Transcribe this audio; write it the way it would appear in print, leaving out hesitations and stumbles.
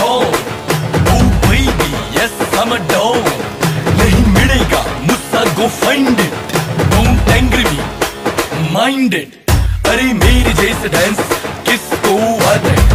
कौन? Oh baby, yes I'm a don. नहीं मिलेगा मुझसे go find it. Don't angry me, mind it. अरे मेरे जैसे डांस किसको आता है?